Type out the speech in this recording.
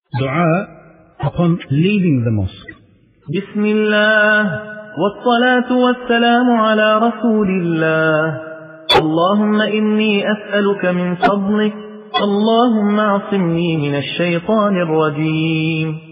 Dua upon leaving the mosque. بسم الله والصلاة والسلام على رسول الله. اللهم إني أسألك من فضلك، اللهم اعصمني من الشيطان الرجيم.